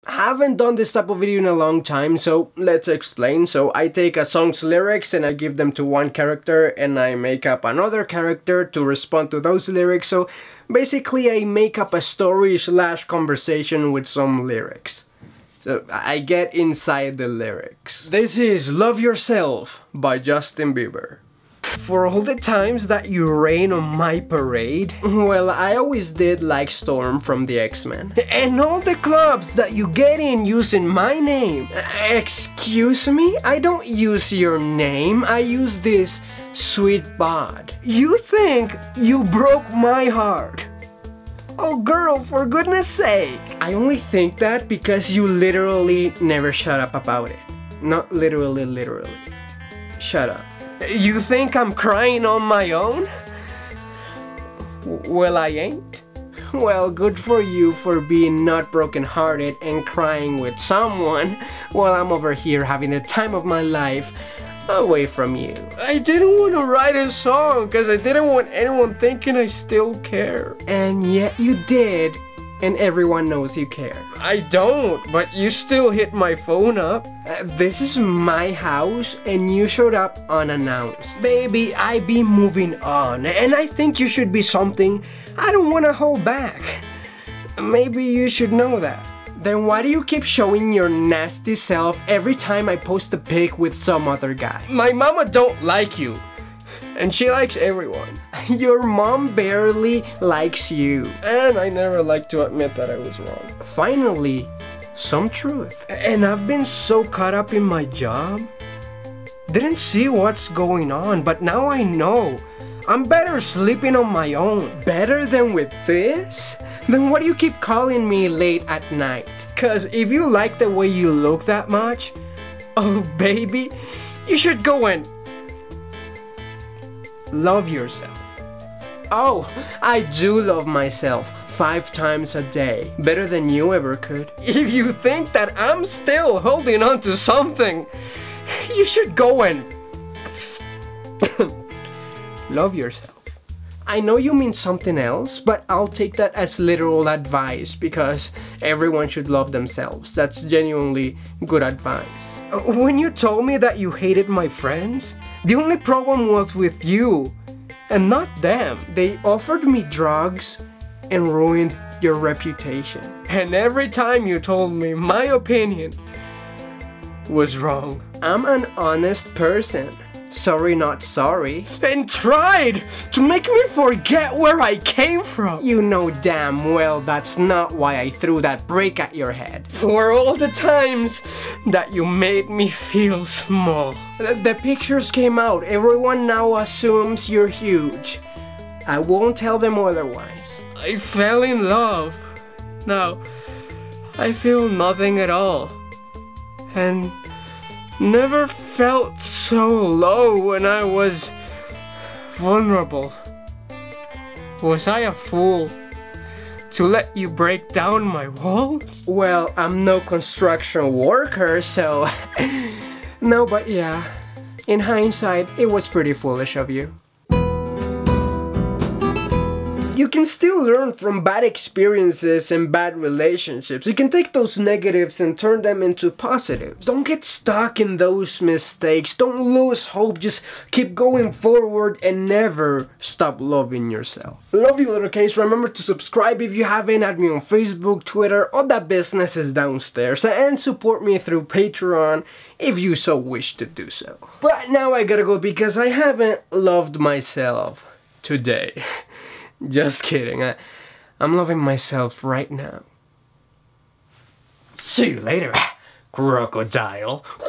I haven't done this type of video in a long time, so let's explain. So I take a song's lyrics and I give them to one character and I make up another character to respond to those lyrics. So basically I make up a story/conversation with some lyrics. So I get inside the lyrics. This is Love Yourself by Justin Bieber. For all the times that you rain on my parade, well, I always did like Storm from the X-Men. And all the clubs that you get in using my name. Excuse me? I don't use your name, I use this sweet bod. You think you broke my heart. Oh girl, for goodness sake. I only think that because you literally never shut up about it. Not literally. Shut up. You think I'm crying on my own? Well, I ain't. Well, good for you for being not broken-hearted and crying with someone while I'm over here having the time of my life away from you. I didn't want to write a song because I didn't want anyone thinking I still care. And yet you did, and everyone knows you care. I don't, but you still hit my phone up. This is my house and you showed up unannounced. Baby, I be moving on and I think you should be something I don't want to hold back. Maybe you should know that. Then why do you keep showing your nasty self every time I post a pic with some other guy? My mama don't like you. And she likes everyone. Your mom barely likes you. And I never like to admit that I was wrong. Finally, some truth. And I've been so caught up in my job. Didn't see what's going on, but now I know. I'm better sleeping on my own. Better than with this? Then why do you keep calling me late at night? Cause if you like the way you look that much, oh baby, you should go and love yourself. Oh, I do love myself 5 times a day. Better than you ever could. If you think that I'm still holding on to something, you should go and love yourself. I know you mean something else, but I'll take that as literal advice because everyone should love themselves. That's genuinely good advice. When you told me that you hated my friends, the only problem was with you and not them. They offered me drugs and ruined your reputation. And every time you told me my opinion was wrong. I'm an honest person. Sorry not sorry. And tried to make me forget where I came from. You know damn well that's not why I threw that brick at your head. For all the times that you made me feel small. The pictures came out. Everyone now assumes you're huge. I won't tell them otherwise. I fell in love. Now, I feel nothing at all. And never felt so low when I was vulnerable. Was I a fool to let you break down my walls? Well, I'm no construction worker, so no, but yeah, in hindsight, it was pretty foolish of you. You can still learn from bad experiences and bad relationships. You can take those negatives and turn them into positives. Don't get stuck in those mistakes. Don't lose hope. Just keep going forward and never stop loving yourself. Love you, little case. Remember to subscribe if you haven't. Add me on Facebook, Twitter, all that business is downstairs. And support me through Patreon if you so wish to do so. But now I gotta go because I haven't loved myself today. Just kidding, I'm loving myself right now. See you later, crocodile.